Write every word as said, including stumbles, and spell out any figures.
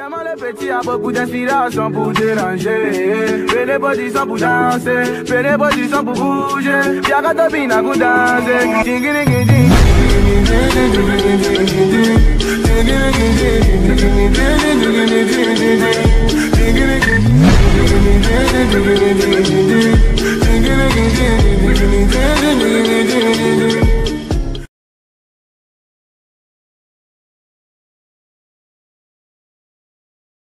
Vraiment le petit a beaucoup d'inspiration pour déranger. Fais les positions pour danser, fais les positions pour bouger. Y'a qu'à topiner pour danser.